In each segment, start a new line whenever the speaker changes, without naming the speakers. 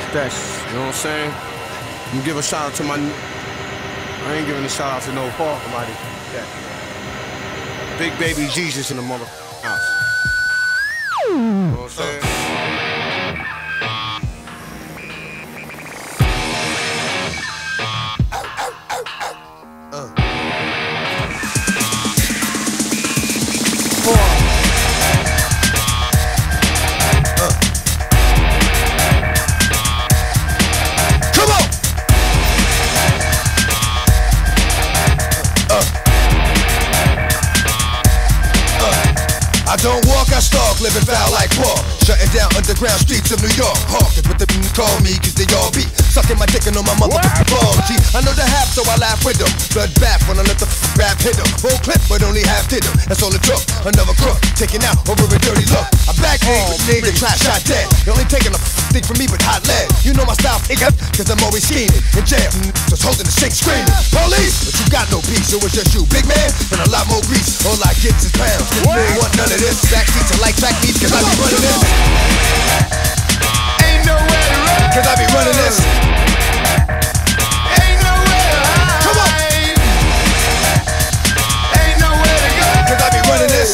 that shit, you know what I'm saying? I'm gonna give a shout out to my... I ain't giving a shout out to no Paul, somebody. Yeah. Big baby Jesus in the mother house. You know what I'm saying?
I don't walk, I stalk, living foul like Paul. Shutting down underground streets of New York. Hawkins with the call me, cause they all be sucking my dick and on my motherfucking balls. Gee, I know the half, so I laugh with them. Blood bath when I let the rap hit them. Full clip, but only half did them. That's all it took. Another crook, taking out over a dirty look. I backhand with niggas, trap shot dead. They only taking a thing from me, but hot lead. You know my style, cause I'm always scheming. In jail, just holding the sink screaming. Police, but you got no peace, so it's just you, big man, and a lot more grease. All I get is pounds. Didn't want none of this. Backseats are like track meets, cause I be running this. Ain't nowhere to run, cause I be running this. Ain't nowhere to hide. Come on. Ain't nowhere to go, cause I be running this.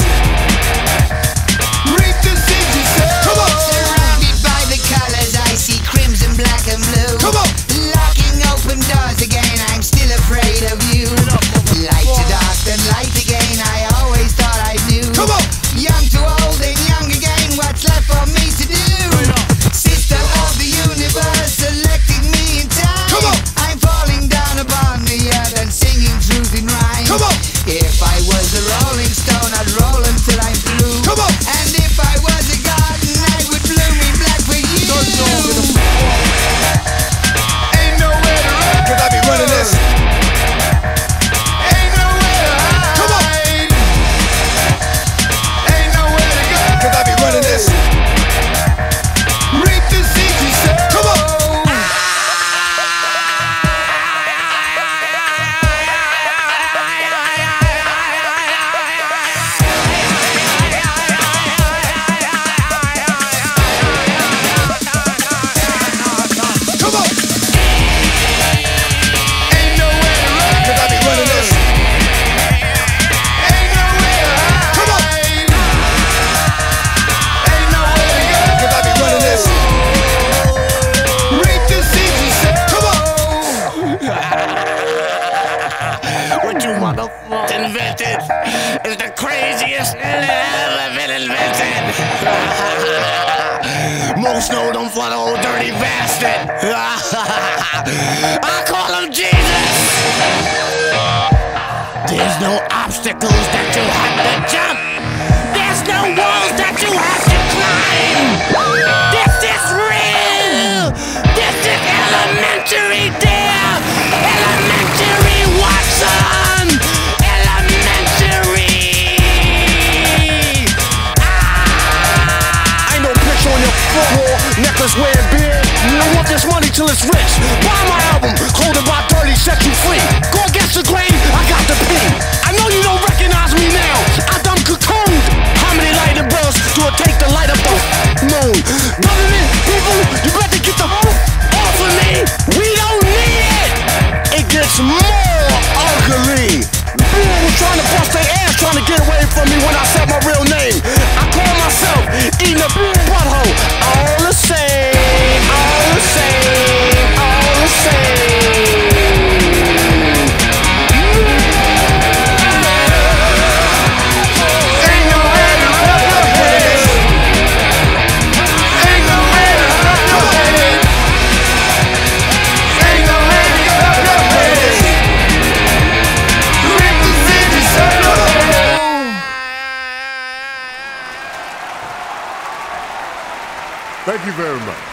Reap the seeds you sow. Come on.
Surrounded by the colors, I see crimson, black and blue.
Come on.
Locking open doors again, I'm still afraid of you. Light to dark, then light again, I always thought I knew.
Come on.
Young to old and young again, what's left for me to do? System of the universe selecting me in time.
Come on.
I'm falling down upon the earth and singing truth in rhyme.
Come on.
If I was a rolling stone, I'd roll until I'm blue.
Come on.
And if I was a garden, I would bloom in black for you.
Ain't nowhere to run, cause I be running this. Ain't nowhere to hide. Come on. Ain't nowhere to go, cause I be running this. Reap the seeds you sow. Come on. Come on. Ain't nowhere to run, cause I be running this. Ain't nowhere to hide. Come on. Ain't nowhere to go, cause I be running this. Reap the seeds you sow. Come on.
What you motherfuckers invented is the craziest thing that ever been invented. Most know them for the old dirty bastard. I call him Jesus. There's no obstacles that you have to jump. There's no walls that you have to climb. This is real. This is elementary, dear. Elementary, Watson. Elementary.
Ain't no picture on your front wall, necklace wearing beard. I want this money till it's rich. Buy my album, clothing by 30, set you free. Go against the grain, I got the P. I know you don't recognize me now. I done cocooned. How many lightning bolts do it take to light up the moon? Government people, you better get the off of me. We don't need it. It gets more ugly. People was trying to bust their ass trying to get away from me when I said my real name. I call myself eating a butthole. All the same, all the same, all the same. Ain't nowhere to run your head. Ain't nowhere to run your head. Ain't nowhere to run your head. Rip the city, son of a...
Thank you very much.